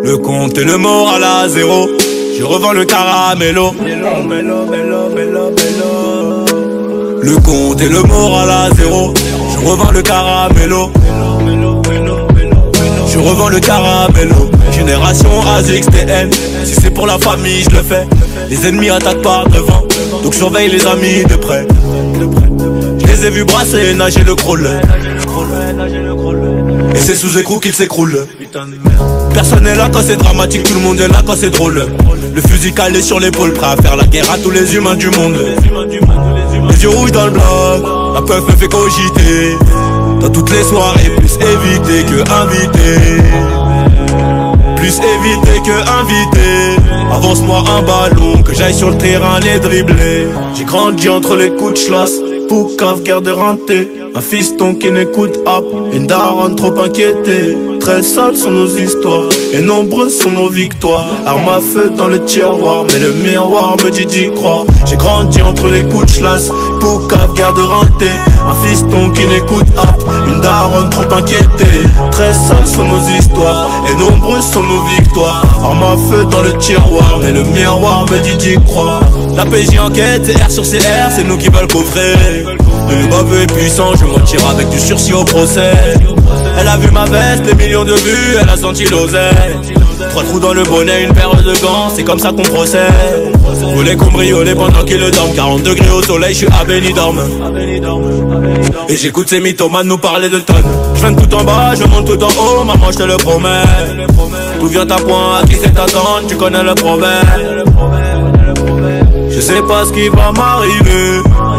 Le compte et le moral à zéro. Je revends le caramello. Le compte et le moral à zéro. Je revends le caramello. Je revends le caramello. Génération AZXTN. Si c'est pour la famille je le fais. Les ennemis attaquent par devant, donc surveille les amis de près. Je les ai vus brasser, nager le crawler. Et c'est sous écrou qu'ils s'écroulent. Personne n'est là quand c'est dramatique, tout le monde est là quand c'est drôle. Le fusil calé sur l'épaule, prêt à faire la guerre à tous les humains du monde. Les yeux rouges dans le bloc, la peur me fait cogiter. Dans toutes les soirées, plus éviter que inviter. Plus éviter que inviter. Avance-moi un ballon, que j'aille sur le terrain les dribbler. J'ai grandi entre les coups de chlasse, Poucave, guerre de renté. Un fiston qui n'écoute pas, une daronne trop inquiétée. Très sales sont nos histoires, et nombreuses sont nos victoires. Arme à feu dans le tiroir, mais le miroir me dit d'y croire. J'ai grandi entre les coups de chlasse, Poucave, guerre de renté. Un fiston qui n'écoute pas, une daronne trop inquiétée. Très sales sont nos histoires, et nombreuses sont nos victoires. Arme à feu dans le tiroir, mais le miroir me dit d'y croire. La PJ enquête, c'est R sur CR, c'est nous qui veulent coffrer. Le baveux est puissant, je m'en tire avec du sursis au procès. Elle a vu ma veste, des millions de vues, elle a senti l'oseille. 3 trous dans le bonnet, une paire de gants, c'est comme ça qu'on procède. Voulez cambrioler pendant qu'il dorme, 40 degrés au soleil, je suis à Benidorm. Et j'écoute ces mythomanes nous parler de tonnes. Je viens de tout en bas, je monte tout en haut, maman je te le promets. D'où vient ta pointe, à qui c'est ta tante, tu connais le proverbe. Je sais pas ce qui va m'arriver,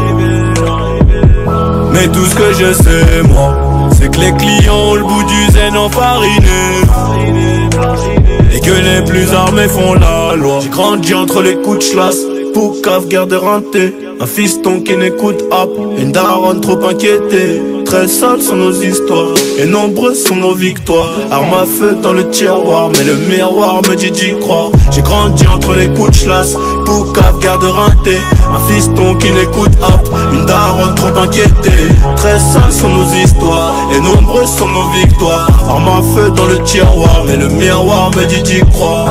mais tout ce que je sais moi, c'est que les clients ont le bout du zen enfariné, et que les plus armés font la loi. J'ai grandi entre les coups de chlasse, Poucave, guerre de renté. Un fiston qui n'écoute pas, une daronne trop inquiétée. Très sales sont nos histoires, et nombreuses sont nos victoires. Arme à feu dans le tiroir, mais le miroir me dit d'y croire. J'ai grandi entre les coups de chlasse, Poucave, guerre de renté. Un fiston qui n'écoute pas, une daronne trop inquiétée. Très sales sont nos histoires, et nombreuses sont nos victoires. Arme à feu dans le tiroir, mais le miroir me dit d'y croire.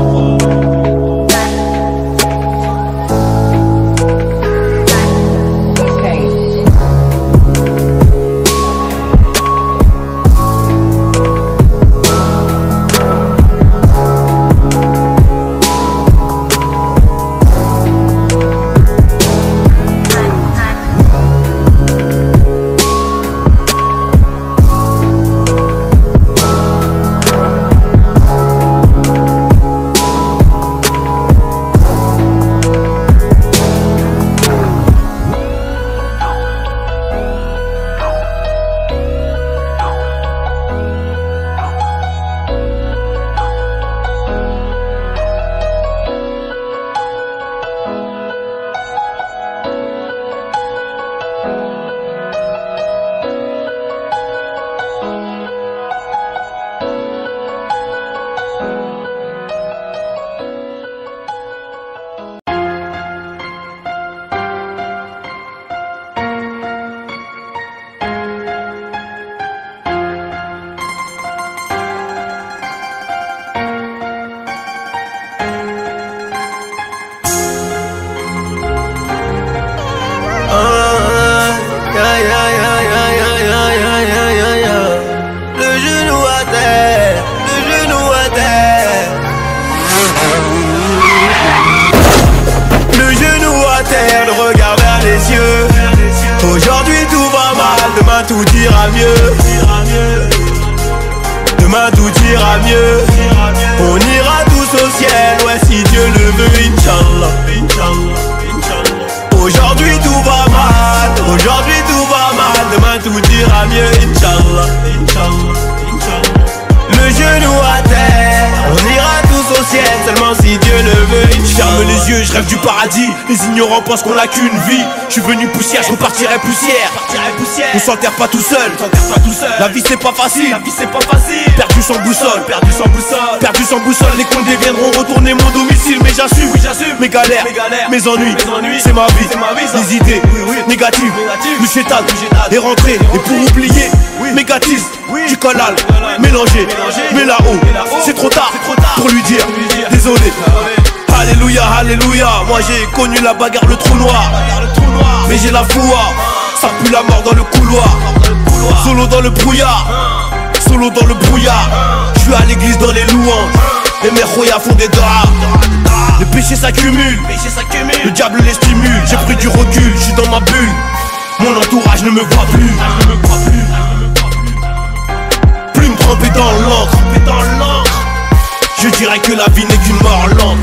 Tout ira mieux. Demain tout ira mieux. On ira tous au ciel, ouais si Dieu le veut, Inch'Allah. Aujourd'hui tout va mal, aujourd'hui tout va mal. Demain tout ira mieux, Inch'Allah. Le genou à terre, on ira tous au ciel, seulement si Dieu le veut, Inch'Allah. Ferme les les yeux, je rêve du paradis. Les ignorants pensent qu'on n'a qu'une vie. Je suis venu poussière, je repartirai poussière. On s'enterre pas tout seul. La vie c'est pas facile. Perdu sans boussole. Perdu sans boussole. Les condés viendront retourner mon domicile. Mais j'assume, mes galères, mes ennuis. C'est ma vie, les idées négatives. Le chétal est rentré. Et pour oublier, mégatise du collal mélangé. Mais là-haut, c'est trop tard pour lui dire désolé. Alléluia, alléluia. Moi j'ai connu la bagarre, le trou noir. Mais j'ai la foi, ça pue la mort dans le couloir. Solo dans le brouillard, solo dans le brouillard. Je suis à l'église dans les louanges. Les mères royas font des draps. Les péchés s'accumulent, le diable les stimule. J'ai pris du recul, je suis dans ma bulle. Mon entourage ne me voit plus. Plume trempée dans l'encre. Je dirais que la vie n'est qu'une mort lente.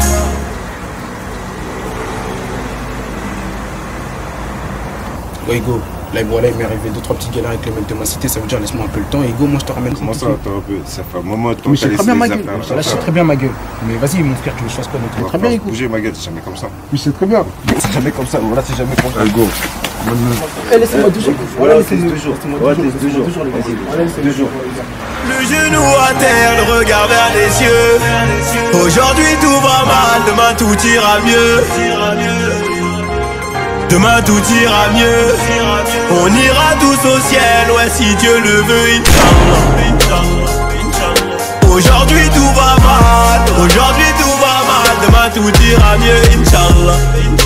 Ouais, Hugo, là voilà, il m'est arrivé 2-3 petites galères avec les mecs de ma cité, ça veut dire laisse-moi un peu le temps. Hugo, moi je te ramène. Comment ça, attends un peu, ça fait un moment que je sais très bien ma gueule. Là, je sais très bien ma gueule. Mais vas-y, mon frère, tu veux que je fasse quoi donc? Très bien, Hugo. Bouger ma gueule, c'est jamais comme ça. Oui, c'est très bien. C'est jamais comme ça, voilà, c'est jamais comme ça. Hugo. Laissez-moi 2 jours. Voilà, laissez 2 jours. Ouais, 2 jours. Vas-y, 2 jours. Le genou à terre, le regard vers les cieux. Aujourd'hui tout va mal, demain tout ira mieux. Demain tout ira mieux. On ira tous au ciel, ouais si Dieu le veut, Inch'Allah. Aujourd'hui tout va mal, demain tout ira mieux, Inch'Allah.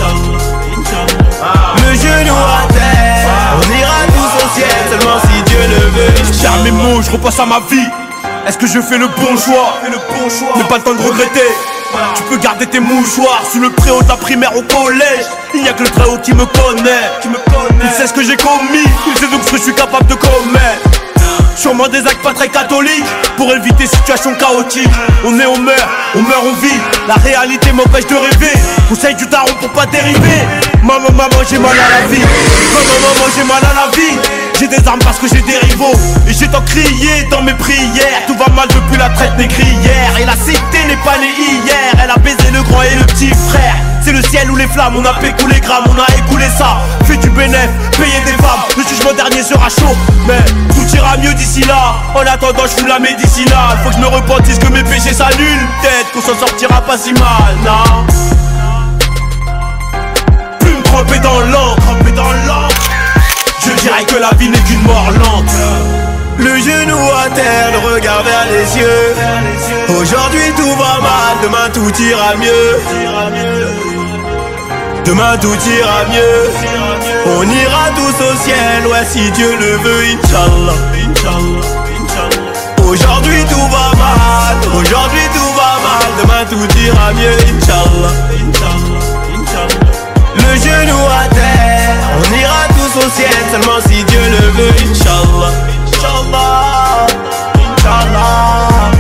Le genou à terre, on ira tous au ciel, seulement si Dieu le veut. J'arme mes mots, je repasse à ma vie. Est-ce que je fais le bon choix? N'est pas le temps de regretter. Tu peux garder tes mouchoirs sous le préau de la primaire au collège. Il n'y a que le très haut qui me connaît. Il sait ce que j'ai commis, il sait donc ce que je suis capable de commettre. Sûrement des actes pas très catholiques pour éviter situation chaotique. On est, on meurt, on vit. La réalité m'empêche de rêver. Conseil du daron pour pas dériver. Maman, j'ai mal à la vie. Maman, j'ai mal à la vie. J'ai des armes parce que j'ai des rivaux. Et j'ai tant crié dans mes prières. Tout va mal depuis la traite négrière. Et la cité n'est pas née hier. Elle a baisé le grand et le petit frère. C'est le ciel ou les flammes, on a pécou les grammes, on a écoulé ça. Fait du bénéf, payé des femmes. Le jugement dernier sera chaud, mais tout ira mieux d'ici là. En attendant, je fous la médicinale. Faut que je me repentisse, que mes péchés s'annulent. Peut-être qu'on s'en sortira pas si mal, non. Plume trempée dans l'encre, je dirais que la vie n'est qu'une mort lente. Le genou à terre, le regard vers les yeux. Aujourd'hui tout va mal, demain tout ira mieux. Demain tout ira mieux. On ira tous au ciel, ouais si Dieu le veut, Inch'Allah. Aujourd'hui tout va mal, demain tout ira mieux, Inch'Allah. Le genou à terre, on ira tous au ciel, seulement si Dieu le veut, Inch'Allah. Inch'Allah, Inch'Allah,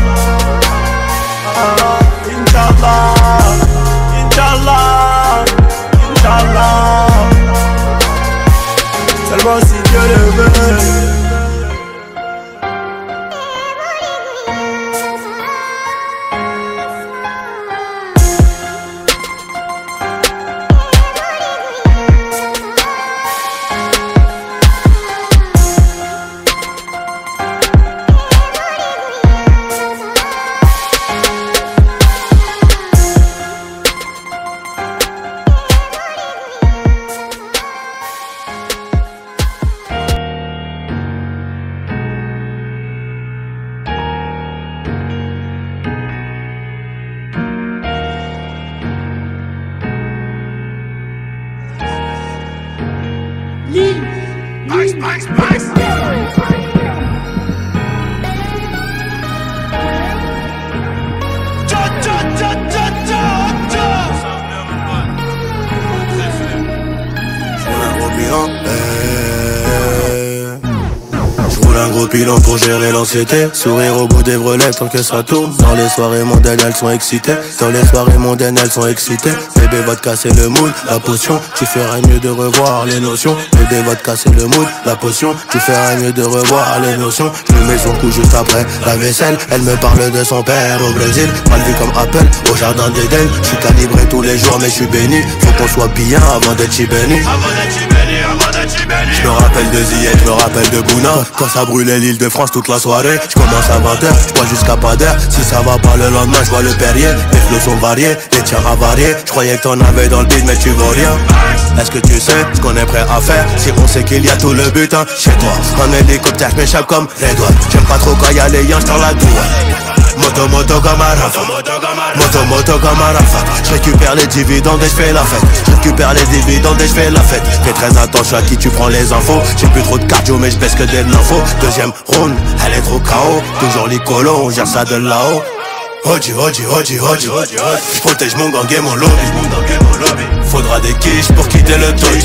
Inch'Allah, Inch'Allah, Inch'Allah. Seulement si Dieu le veut. au pilon pour gérer l'anxiété. Sourire au bout des brelets tant que ça tourne. Dans les soirées mondaines elles sont excitées. Dans les soirées mondaines elles sont excitées. Bébé va te casser le mood, la potion. Tu ferais mieux de revoir les notions. Bébé va te casser le mood, la potion. Tu ferais mieux de revoir les notions. Je me mets son coup juste après la vaisselle. Elle me parle de son père au Brésil. Mal vu comme Apple au jardin d'Eden. Je suis calibré tous les jours mais je suis béni. Faut qu'on soit bien avant d'être béni. Je me rappelle de Ziyech, je me rappelle de Bouna. Quand ça brûlait l'île de France toute la soirée. Je commence à 20h, je crois jusqu'à pas d'heure. Si ça va pas le lendemain, je vois le Perrier. Les flots sont variés, les tiens avariés. Je croyais que t'en avais dans le beat mais tu vois rien. Est-ce que tu sais ce qu'on est prêt à faire si on sait qu'il y a tout le butin chez toi? En hélicoptère, je m'échappe comme Red One. J'aime pas trop quand y'a les yens, j'tends la douane. Moto moto comme un Rafa. Moto moto comme un Rafa. Je récupère les dividendes et je fais la fête. Je récupère les dividendes et je fais la fête. Fais très attention à qui tu prends les infos. J'ai plus trop de cardio mais je baisse que des l'info. Deuxième round, elle est trop KO. Toujours l'icolo, on gère ça de là-haut. Hodji, hodji, hodji, hodji. J'protège mon gang et mon lobby. Faudra des quiches pour quitter le touch.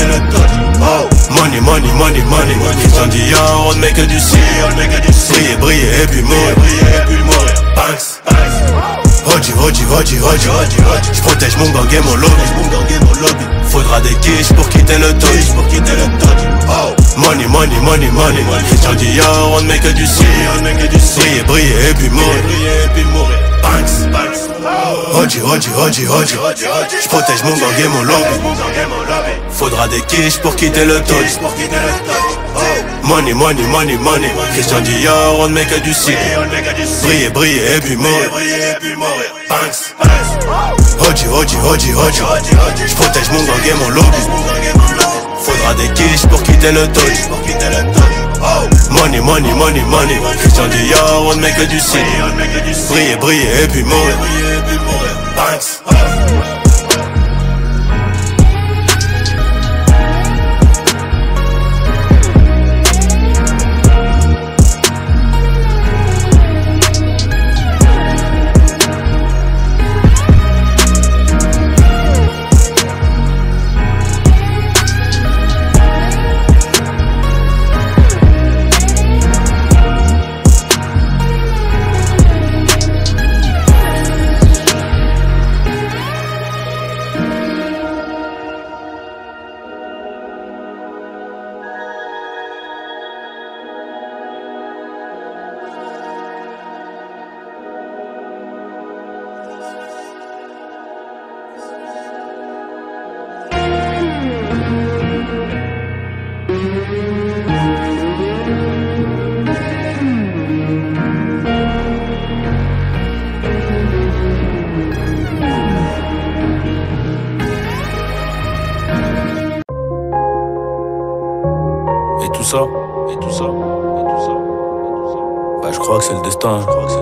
Oh. Money, money, money, money. Christian Dior, on ne met que du si. Briller, briller et puis mourir. Banks. Hodji, hodji, hodji, hodji. J'protège mon gang et mon lobby. Faudra des quiches pour quitter le touch. Oh. Money, money, money, money. Christian Dior, on ne met que du si. Briller, briller et puis mourir. Banks. Hodji, hodji, hodji, hodji. J'protège mon gang et mon lobby. Faudra des quiches pour quitter le touch. Money, money, money, money. Christian Dior, on ne met que du si. Briller, briller et puis mourir. Banks. Hodji, hodji, hodji, hodji. J'protège mon gang et mon lobby. Faudra des quiches pour quitter le touch. Money, money, money, money. Christian Dior, on ne met que du si. Briller, briller et puis mourir. Banks. Et tout ça. Bah je crois que c'est le destin.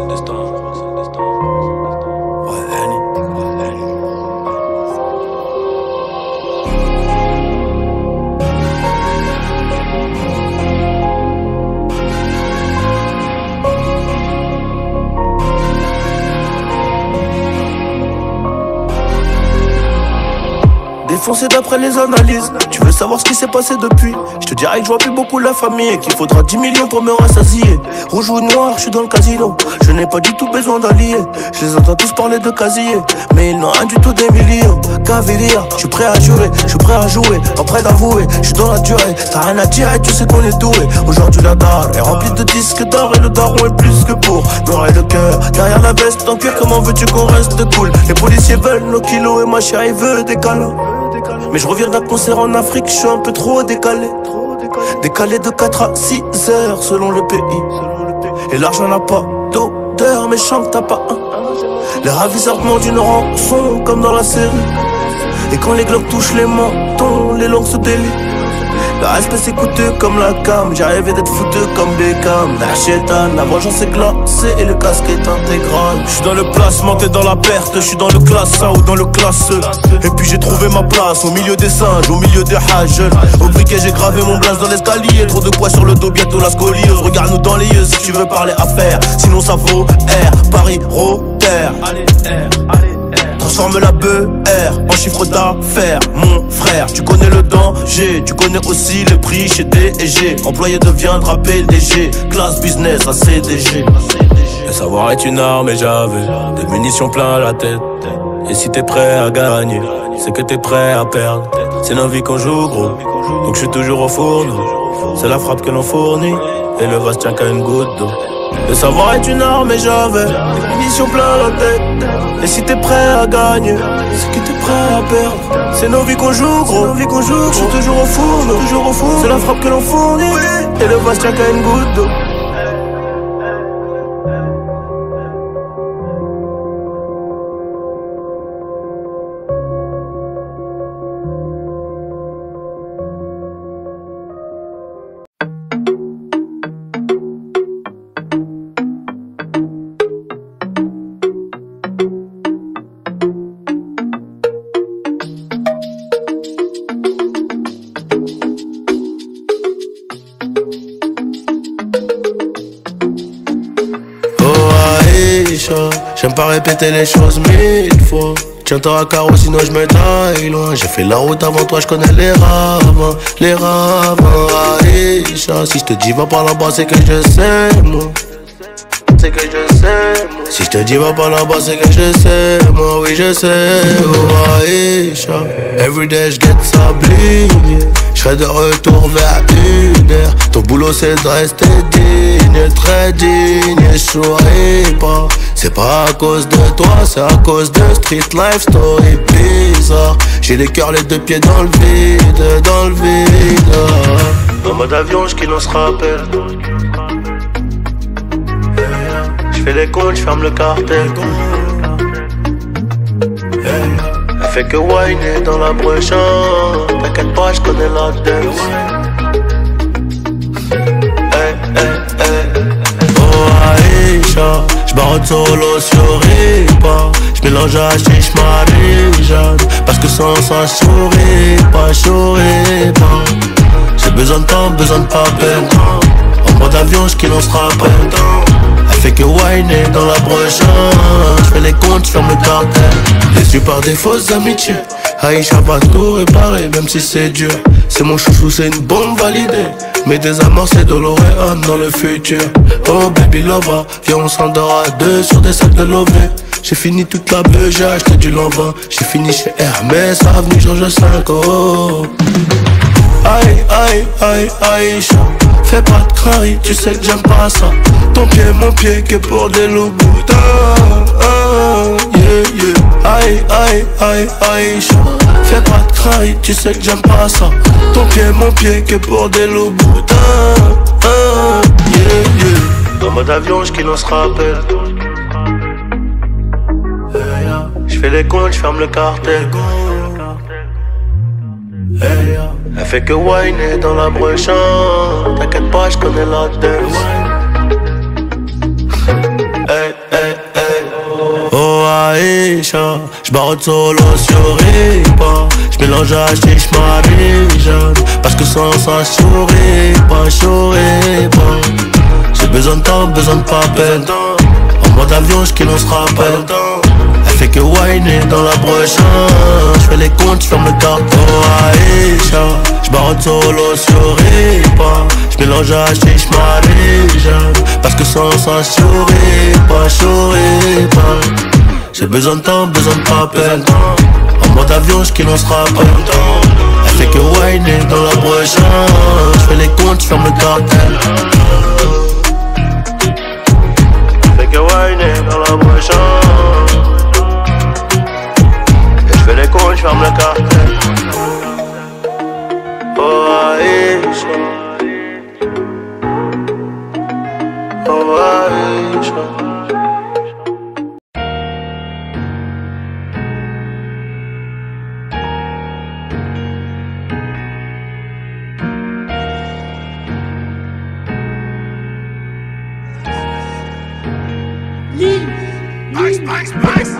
Défoncé d'après les analyses. Tu veux savoir ce qui s'est passé depuis? Je te dirais que je vois plus beaucoup la famille et qu'il faudra 10 millions pour me rassasier. Rouge ou noir, je suis dans le casino. Je n'ai pas du tout besoin d'alliés. Je les entends tous parler de casier, mais ils n'ont rien du tout des millions. Caviria, je suis prêt à jurer, je suis prêt à jouer, pas prêt d'avouer. Je suis dans la durée, t'as rien à dire et tu sais qu'on est doué. Aujourd'hui la dalle est remplie de disques d'or et le daron est plus que pour noir et le cœur derrière la veste en cuir. Comment veux-tu qu'on reste cool? Les policiers veulent nos kilos et ma chérie veut des câlins. Mais je reviens d'un concert en Afrique, je suis un peu trop décalé. Décalé de 4 à 6 heures selon le pays. Et l'argent n'a pas d'odeur, mais chante t'as pas un. Les ravisseurs demandent une rançon comme dans la série. Et quand les globes touchent les mentons, les langues se délient. Le respect c'est coûteux comme la cam. J'ai rêvé d'être foutu comme Beckham. La chétane, la vengeance est glacée et le casque est intégral. Je suis dans le placement, t'es dans la perte. Je suis dans le classe A ou dans le classe E. Et puis j'ai trouvé ma place au milieu des singes, au milieu des hages. Au briquet j'ai gravé mon blaze dans l'escalier. Trop de poids sur le dos, bientôt la scoliose. Regarde-nous dans les yeux si tu veux parler affaires. Sinon ça vaut R, Paris, Rotter. Allez R, allez R. transforme la BR en chiffre d'affaires. Mon frère, tu connais le danger, tu connais aussi le prix chez D&G. Employé deviendra PDG, classe business à CDG. Le savoir est une arme et j'avais des munitions plein la tête. Et si t'es prêt à gagner, c'est que t'es prêt à perdre. C'est nos vies qu'on joue gros, donc je suis toujours au fourneau. C'est la frappe que l'on fournit, et le vase tient qu'à une goutte d'eau. Le savoir est une arme et j'avais des munitions plein la tête. Et si t'es prêt à gagner, c'est que t'es prêt à perdre. C'est nos vies qu'on joue gros, je suis toujours au fourneau. C'est la frappe que l'on fournit, et le vase tient qu'à une goutte d'eau. J'aime pas répéter les choses 1000 fois. Tiens-toi à carreau sinon je me taille loin. J'ai fait la route avant toi, je connais les ravins. Les ravins, Aïcha. Si je te dis va par là-bas c'est que je sais moi. C'est que je sais moi. Si je te dis va par là-bas c'est que je sais moi. Oui je sais, oh Aïcha. Everyday je get sablier. J'serai de retour vers 1h. Ton boulot c'est de rester digne, très digne. Je souris pas. C'est pas à cause de toi, c'est à cause de street life story bizarre. J'ai les cœurs les deux pieds dans le vide, dans le vide. En mode avion, je lance rappel. J'fais les comptes, j'ferme le cartel. Elle fait que whiner dans la brèche. T'inquiète pas, j'connais la dance. Oh Aïcha, j'barre solo sur Ripa. J'mélange à chiche Marie-Jeanne. Parce que sans ça j'souris pas. J'ai besoin de temps, besoin de pas peine. En mode avion, j'lance rappel. Elle fait que whiner dans la broche. J'fais les comptes, j'ferme le cartel. Déçu par des fausses amitiés. Aïcha va tout réparer, même si c'est dur. C'est mon chouchou, c'est une bombe validée. Mais des amours, c'est DeLorean dans le futur. Oh baby lover, viens on s'endort à deux sur des sacs de lové. J'ai fini toute la beuh, j'ai acheté du lambin. J'ai fini chez Hermès, avenue Georges 5. Oh aïe, aïe, aïe, Aïcha. Fais pas de crari, tu sais que j'aime pas ça. Ton pied, mon pied, que pour des loups boutins. Yeah, yeah. Aïe, aïe, aïe, Aïcha. Fais pas de crari, tu sais que j'aime pas ça. Ton pied, mon pied, que pour des loups boutins. Yeah, yeah. En mode avion, j'lance rappel. J'fais les comptes, j'ferme le cartel. Elle fait que whiner dans la brèche. T'inquiète pas, j'connais la dance. Hey, hey, hey. Oh Aïcha, j'barre solo sur Ripa. J'mélange à chiche Marie-Jeanne. Parce que sans ça j'souris pas. J'ai besoin de temps, besoin de pas peine. En mode avion, j'lance rappel. Elle fait que whiner dans la broche. J'fais les comptes, j'ferme le carton. Oh Aïcha, j'barre solo sur Ripa. J'mélange à chiche Marie-Jeanne. Parce que sans ça j'souris pas. J'ai besoin de temps, besoin de pas peine. En mode avion, j'lance rappel. Elle fait que whiner dans la broche. J'fais les comptes, j'ferme le cartel. Elle fait que whiner dans la broche. J'fais les comptes, j'ferme le cartel. Oh Aïcha. Oh Aïcha. Ice.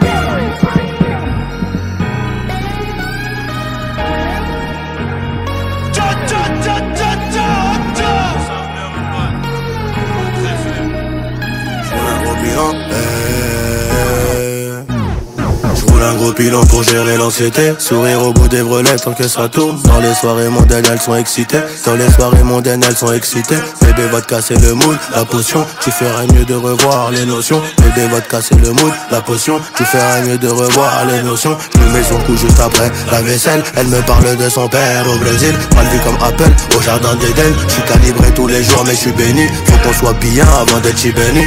pilon pour gérer l'anxiété. Sourire au bout des brelets tant que ça tourne. Dans les soirées mondaines elles sont excitées. Dans les soirées mondaines elles sont excitées. Bébé va te casser le mood, la potion. Tu ferais mieux de revoir les notions. Bébé va te casser le mood, la potion. Tu ferais mieux de revoir les notions. Je lui mets son coup juste après la vaisselle. Elle me parle de son père au Brésil. Mal vu comme Apple au jardin d'Eden. Je suis calibré tous les jours mais je suis béni. Faut qu'on soit bien avant d'être béni.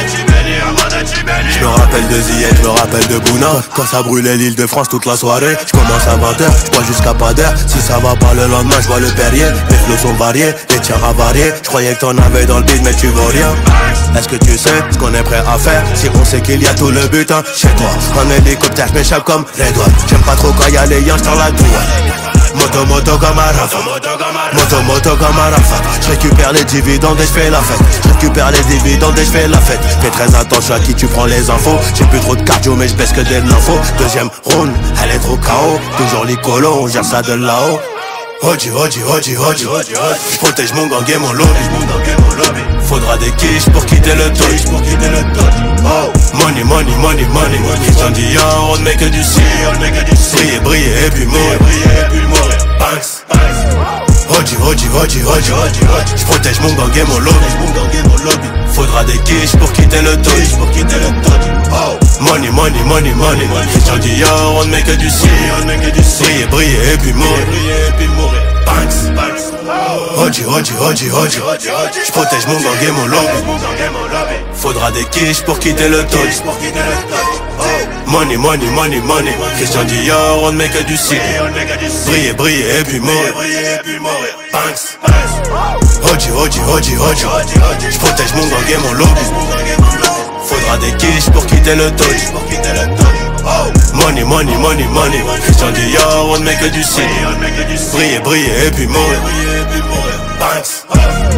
Je me rappelle de Ziyech, je me rappelle de Bouna. Quand ça brûlait l'île de France toute la soirée. Je commence à 20h, je bois jusqu'à pas d'heure. Si ça va pas le lendemain, je vois le Perrier. Les flots sont variés, les tiens avariés. Je croyais que t'en avais dans le beat mais tu vois rien. Est-ce que tu sais ce qu'on est prêt à faire? Si on sait qu'il y a tout le butin chez toi. En hélicoptère, je m'échappe comme les doigts. J'aime pas trop quand y'a les yens dans la tour. Moto moto comme un Rafa. Moto moto comme un Rafa. Je récupère les dividendes et je fais la fête. Je récupère les dividendes et je fais la fête. Fais très attention à qui tu prends les infos. J'ai plus trop de cardio mais je baisse que des l'info. Deuxième round, elle est trop KO. Toujours l'icolo, on gère ça de là-haut. Hodji, hodji, hodji, hodji. Je protège mon gang et mon lobby. Faudra des quiches pour quitter le dodge. Oh. Money, money, money, money. Christian Dior, on ne met que du cire. Briller, briller et puis mourir. Banks. Hodji, hodji, hodji, hodji. Je protège mon gang et mon lobby. Faudra des quiches pour quitter le dodge. Oh. Money, money, money, money. Christian Dior, on ne met que du cire. Briller, briller et puis mourir. Banks. Hodji, hodji, hodji, hodji. Je protège mon gang et mon lobby. Faudra des quiches pour quitter le dodge. Money, money, money, money. Christian Dior, on ne met que du cire. Briller, briller et puis mourir. Banks. Hodji, hodji, hodji, hodji. Je protège mon gang et mon lobby. Faudra des quiches pour quitter le dodge. Money, money, money, money. Christian Dior, on ne met que du cire. Briller, briller et puis mourir. Banks.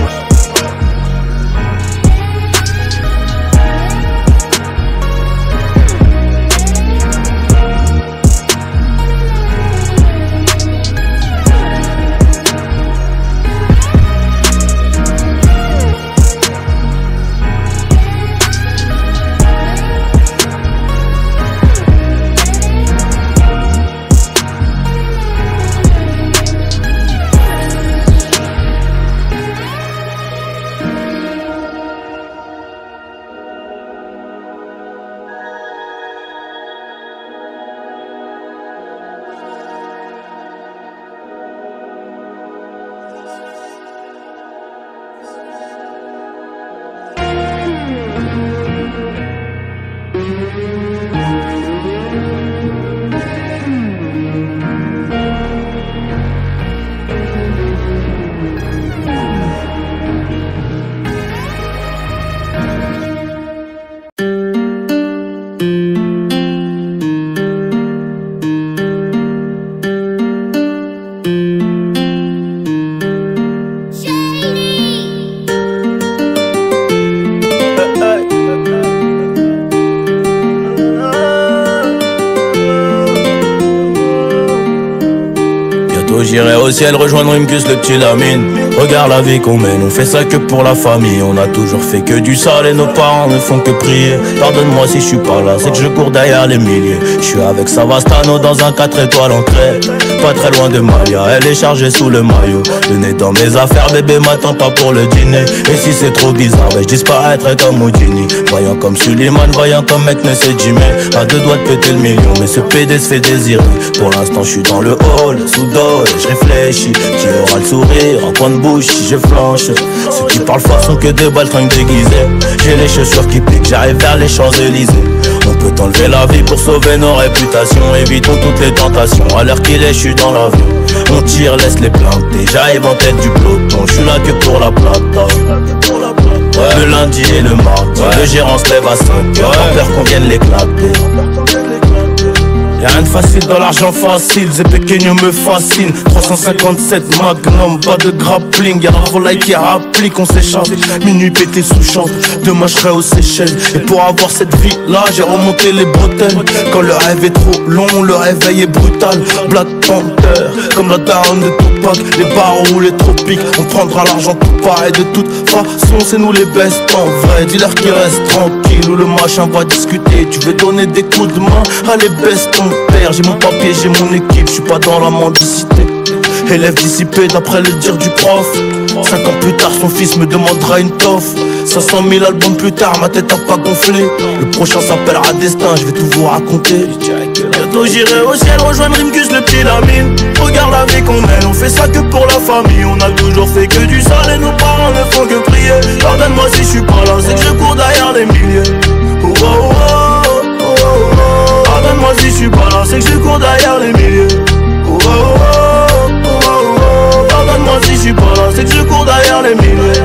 J'irai au ciel rejoindre Rimkus, le petit Lamine. Regarde la vie qu'on mène, on fait ça que pour la famille. On a toujours fait que du sale et nos parents ne font que prier. Pardonne-moi si je suis pas là, c'est que je cours derrière les milliers. Je suis avec Savastano dans un 4 étoiles entrée. Pas très loin de Malia, elle est chargée sous le maillot. Le nez dans mes affaires, bébé m'attend pas pour le dîner. Et si c'est trop bizarre, je disparaîtrai comme Houdini. Voyant comme Suleiman, voyant comme Meknes et Jimmy. À deux doigts de péter le million, mais ce PD se fait désirer. Pour l'instant je suis dans le hall, sous dos et je réfléchis. Qui aura le sourire en coin de bouche si je flanche. Ceux qui parlent fort sont que des baltringues déguisées. J'ai les chaussures qui piquent, j'arrive vers les Champs-Élysées. On peut enlever la vie pour sauver nos réputations. Évitons toutes les tentations, à l'heure qu'il est je suis dans l'avion. On tire, laisse les planter, j'arrive en tête du peloton. Je suis là que pour la plata. Le lundi et le mardi, le gérant se lève à 5h. Pas peur qu'on vienne l'éclater. Y'a rien de facile dans l'argent facile, Zé Pequeño me fascine. 357 Magnum, pas de grappling. Y'a la volaille qui applique, on s'échappe. Minuit pété sous chambre, demain je serai aux Seychelles. Et pour avoir cette vie là, j'ai remonté les bretelles. Quand le rêve est trop long, le réveil est brutal. Black Panther, comme la daronne de Tupac. Les barreaux ou les tropiques, on prendra l'argent tout pareil. De toute façon c'est nous les best en vrai. Dis-leur qu'ils restent tranquilles ou le machin va discuter. Tu veux donner des coups de main, allez baisse ton père. père, j'ai mon papier, j'ai mon équipe, je suis pas dans la mendicité. Élève dissipé d'après le dire du prof. 5 ans plus tard, son fils me demandera une toffe. 500 000 albums plus tard, ma tête a pas gonflé. Le prochain s'appellera Destin, je vais tout vous raconter. Bientôt j'irai au ciel rejoindre Rimkus, le petit Lamine. Regarde la vie qu'on mène, on fait ça que pour la famille. On a toujours fait que du sale et nos parents ne font que prier. Pardonne-moi si je suis pas là, c'est que je cours derrière les milliers. Oh, oh, oh, oh, oh, oh. Pardonne-moi si je suis pas là, c'est que je cours derrière les milliers. Oh, oh, oh, oh, oh, oh. Pardonne-moi si je suis pas là, c'est que je cours derrière les milliers.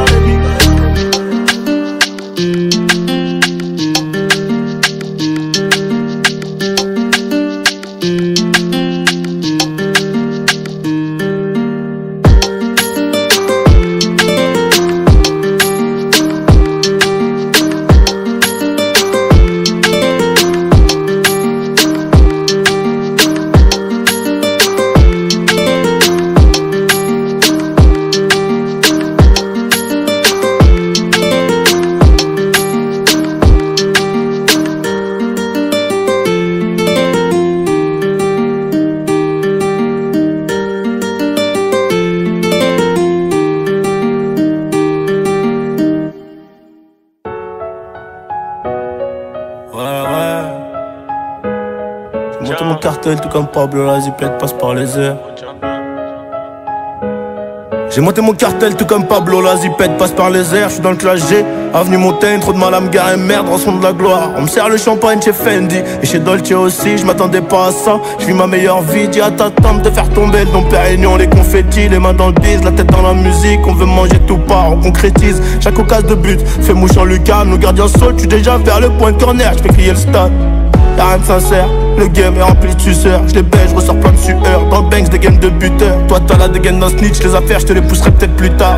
Monte mon cartel tout comme Pablo, la zipette passe par les airs. J'ai monté mon cartel tout comme Pablo, la zipette passe par les airs. Je suis dans le classe G, avenue Montaigne, trop de mal à me garer, merde, rançon de la gloire. On me sert le champagne chez Fendi et chez Dolce aussi, je m'attendais pas à ça. Je vis ma meilleure vie, dis à ta tante de faire tomber le Dom Pérignon, les confettis, les mains dans le bise, la tête dans la musique. On veut manger tout part, on concrétise chaque occasion de but. Fais mouche en lucarne, nos gardiens sautent, tu déjà vers le point de corner, je fais crier le stade. Y'a rien de sincère, le game est rempli de suceurs. Je les baise, je ressors plein de sueur. Dans le banks des games de buteur. Toi t'as la dégaine d'un snitch, les affaires je te les pousserai peut-être plus tard.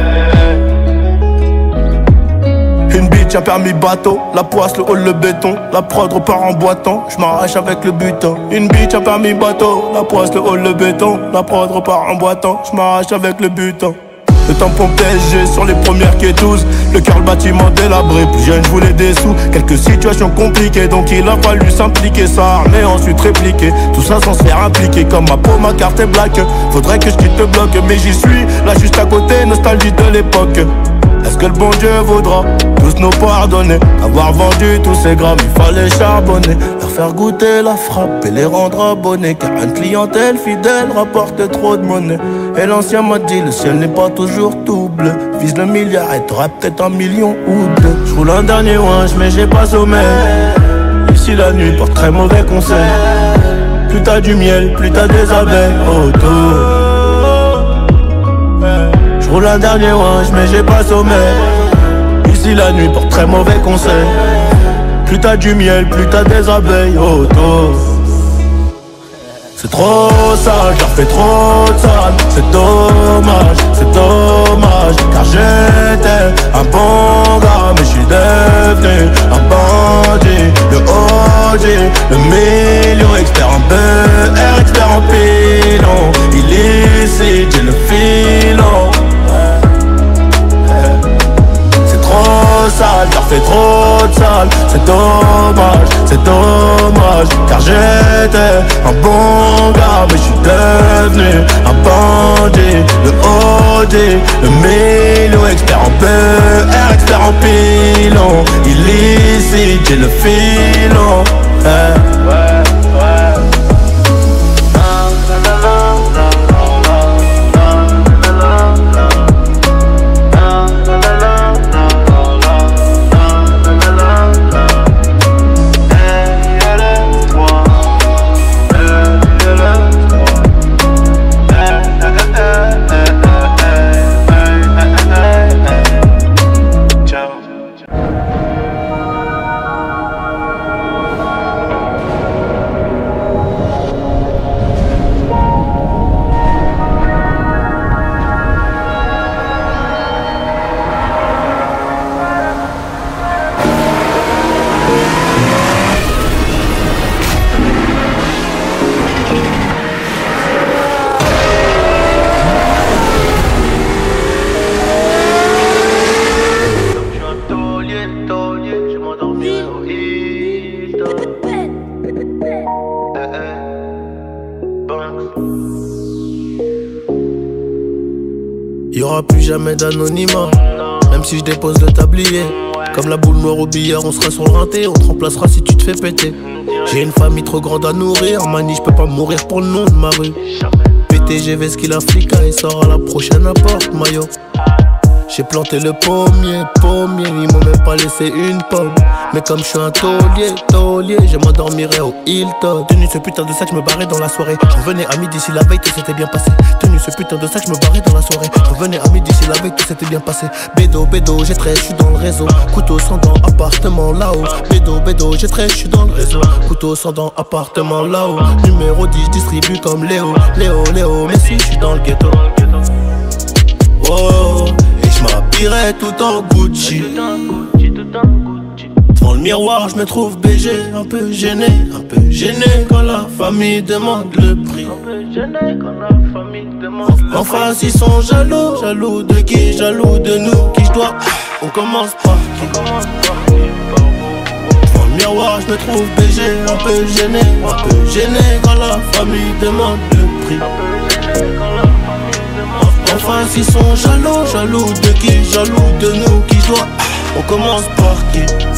Une bitch, un permis bateau, la poisse, le hall, le béton. La prod repart en boitant, je m'arrache avec le butin. Une bitch, un permis bateau, la poisse, le hall, le béton. La prod repart en boitant, je m'arrache avec le butin. Le tampon PSG sur les premières quêteuses. Le cœur, le bâtiment délabré. Plus jeune, je voulais des sous. Quelques situations compliquées, donc il a fallu s'impliquer. Ça mais ensuite répliquer. Tout ça sans se faire impliquer. Comme ma peau, ma carte est black. Faudrait que je quitte le bloc, mais j'y suis. Là juste à côté, nostalgie de l'époque. Est-ce que le bon Dieu vaudra tous nous pardonner? Avoir vendu tous ces grammes, il fallait charbonner. Leur faire goûter la frappe et les rendre abonnés. Car une clientèle fidèle rapporte trop de monnaie. Et l'ancien m'a dit, le ciel n'est pas toujours tout bleu. Vise le milliard et t'auras peut-être 1 million ou 2. J'roule un dernier ouinge mais j'ai pas sommeil. Ici la nuit porte très mauvais conseil. Plus t'as du miel, plus t'as des abeilles autour. J'roule un dernier ouinge mais j'ai pas sommeil. Ici la nuit porte très mauvais conseil. Plus t'as du miel, plus t'as des abeilles autour. C'est trop sale, j'en fais trop de sale. C'est dommage, car j'étais un bon gars, mais j'suis devenu un bandit. Le OG, le million, expert en BR, expert en pilon. Illicite, j'ai le filon. C'est trop sale, j'en fais trop de sale. C'est dommage, car j'étais un bon gars, mais j'suis devenu un bandit. Le OG, le million, expert en BR, expert en pilon. Illicite, j'ai le filon. aura plus jamais d'anonymat. Même si je dépose le tablier, comme la boule noire au billard, on sera sur le rinté, on te remplacera si tu te fais péter. J'ai une famille trop grande à nourrir, mani, je peux pas mourir pour le nom de ma rue. PTGV ce qu'il a flica, il sort à la prochaine apporte maillot. J'ai planté le pommier, ils m'ont même pas laissé une pomme. Mais comme je suis un taulier, je m'endormirai au Hilton. Tenu ce putain de sac, je me barrais dans la soirée. Je revenais à midi si la veille tout s'était bien passé. Tenu ce putain de sac, je me barrais dans la soirée. Je revenais à midi si la veille tout s'était bien passé. Bédo, j'ai 13, je suis dans le réseau. Couteau sans dents, appartement là-haut. Bédo, j'ai 13, je suis dans le réseau. Couteau sans dents, appartement là-haut. Numéro 10, distribue comme Léo, mais si je suis dans le ghetto. Oh, et je m'habillerai tout en Gucci. Devant le miroir, je me trouve BG, un peu gêné quand la famille demande le prix. En face, ils sont jaloux de qui? Jaloux de nous, qui je dois. On commence par qui? Devant le miroir, je me trouve BG, un peu gêné quand la famille demande le prix. En face, ils sont jaloux de qui? Jaloux de nous, qui je dois. On commence par qui?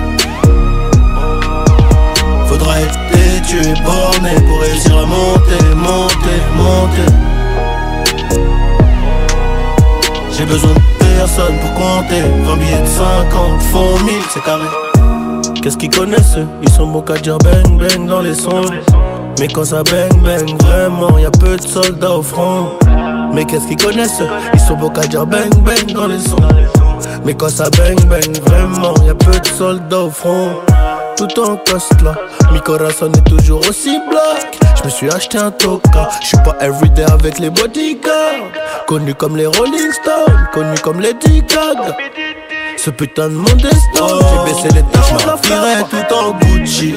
Faudra être têtu et borné pour réussir à monter. J'ai besoin de personne pour compter. 20 billets de 50 font 1000, c'est carré. Qu'est-ce qu'ils connaissent eux? Ils sont bons qu'à dire bang bang dans les sons. Mais quand ça bang bang vraiment, y'a peu de soldats au front. Mais qu'est-ce qu'ils connaissent eux? Ils sont bons qu'à dire bang bang dans les sons. Mais quand ça bang bang vraiment, y'a peu de soldats au front. Tout en coste là, mi corazon est toujours aussi black. Je me suis acheté un toka, je suis pas everyday avec les bodyguards. Connu comme les Rolling Stones, connu comme les Gaga. Ce putain de monde est stone, j'ai baissé les temps, je m'habillerai tout en Gucci.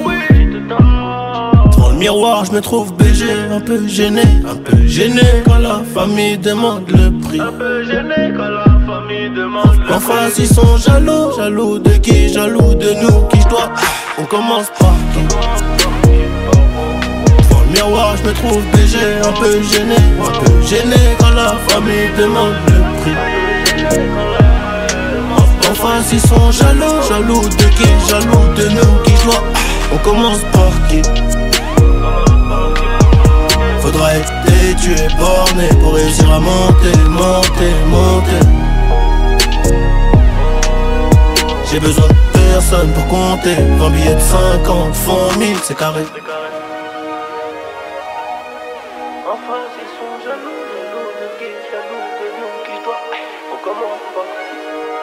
Devant le miroir, je me trouve BG, un peu gêné quand la famille demande le prix. En face, ils sont jaloux de qui? Jaloux de nous, qui je dois. On commence par qui? Devant le miroir, je me trouve BG, un peu gêné quand la famille demande le prix. En face, ils sont jaloux de qui? Jaloux de nous, qui je dois. On commence par qui? Faudra être têtu et borné pour réussir à monter. J'ai besoin de personne pour compter. 20 billets de 50 font 1000, c'est carré. Enfin, ils sont jaloux de qui? Jaloux de nous, qui je dois. On commence par qui?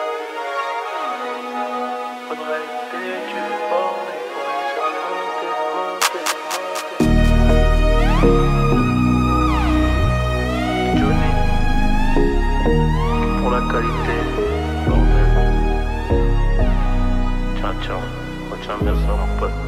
Faudrait être têtu et borné pour réussir à monter. Johnny, pour la qualité, bordel. Ciao, retiens bien ça mon pote.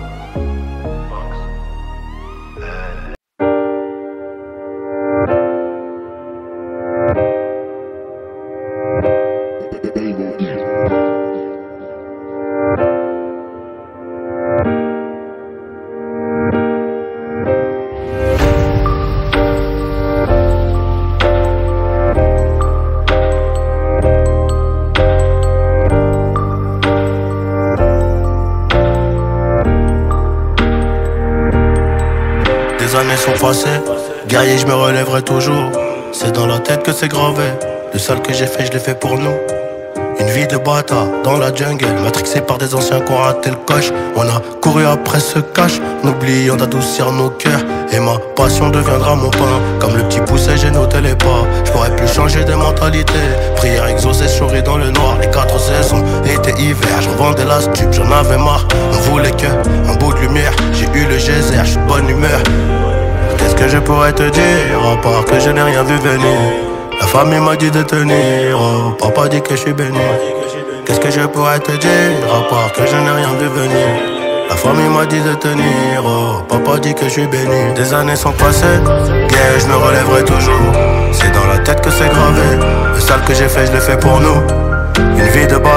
Les années sont passées, guerrier je me relèverai toujours. C'est dans la tête que c'est gravé. Le sale que j'ai fait, je l'ai fait pour nous. Une vie de bâtard dans la jungle, matrixé par des anciens qui ont raté le coche. On a couru après ce cash, n'oublions d'adoucir nos cœurs. Et ma passion deviendra mon pain. Comme le petit poussé, j'ai noté les pas. Je pourrais plus changer de mentalité. Prière exaucée, souris dans le noir. Les 4 saisons, été, hiver. J'en vendais la stup, j'en avais marre. On voulait que un bout de lumière. J'ai eu le geyser, je suis de bonne humeur. Qu'est-ce que je pourrais te dire, à part que je n'ai rien vu venir. La famille m'a dit de tenir, oh, papa dit que je suis béni. Qu'est-ce que je pourrais te dire, à part que je n'ai rien vu venir. La famille m'a dit de tenir, oh, papa dit que je suis béni. Des années sont passées, guerre, je me relèverai toujours. C'est dans la tête que c'est gravé. Le sale que j'ai fait, je l'ai fait pour nous. Une vie de base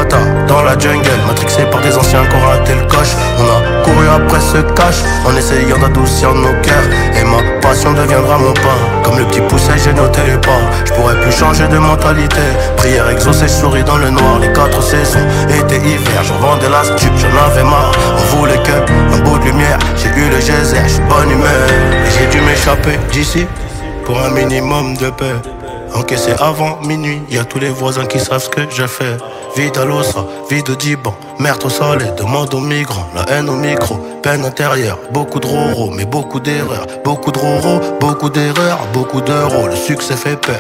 bâtard dans la jungle, matrixé par des anciens qui ont raté le coche. On a couru après ce cash en essayant d'adoucir nos cœurs. Et ma passion deviendra mon pain. Comme le petit pousset, j'ai noté les pas. Je pourrais plus changer de mentalité. Prière exaucée, je souris dans le noir. Les 4 saisons, été, hiver, j'en vendais la stup, j'en avais marre. On voulait que un bout de lumière. J'ai eu le geyser, j'suis bonne humeur. Et j'ai dû m'échapper d'ici pour un minimum de paix. Encaissé avant minuit, y'a tous les voisins qui savent ce que je fais. Vide à l'ossa, vide au Diban, meurtre au soleil, demande aux migrants, la haine au micro, peine intérieure, beaucoup de roro, mais beaucoup d'erreurs, beaucoup de roro, beaucoup d'erreurs, beaucoup d'euros, le succès fait peur.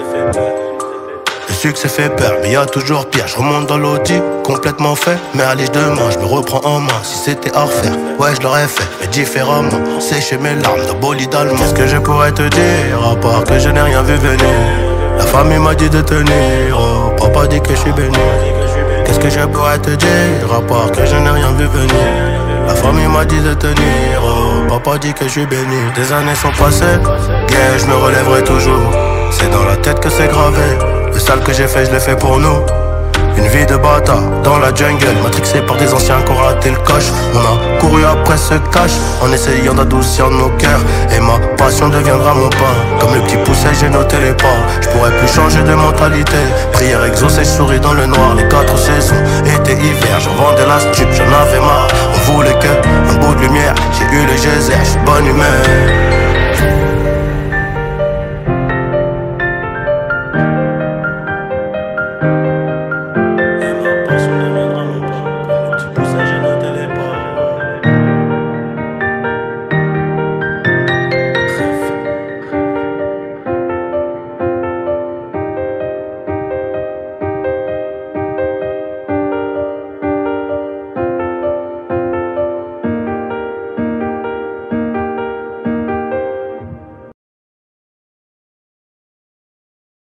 Le succès fait peur, mais y'a toujours pire. Je remonte dans l'audi, complètement fait. Mais allez, demain, je me reprends en main. Si c'était à refaire, ouais, je l'aurais fait, mais différemment. Sécher mes larmes de bolide allemand. Qu'est-ce que je pourrais te dire, à part que je n'ai rien vu venir. La famille m'a dit de tenir, oh, papa dit que je suis béni. Qu'est-ce que je pourrais te dire, à part que je n'ai rien vu venir. La famille m'a dit de tenir, oh, papa dit que je suis béni. Des années sont passées, yeah, je me relèverai toujours. C'est dans la tête que c'est gravé. Le sale que j'ai fait, je l'ai fait pour nous. Une vie de bâtard dans la jungle, matrixé par des anciens qui ont raté le coche. On a couru après ce cash en essayant d'adoucir nos cœurs. Et ma passion deviendra mon pain. Comme le petit pousset, j'ai noté les pas. Je pourrais plus changer de mentalité. Prière exaucée, je souris dans le noir. Les 4 saisons, été, hiver, j'en vendais la stup, j'en avais marre. On voulait que un bout de lumière. J'ai eu le geyser, j'suis bonne humeur.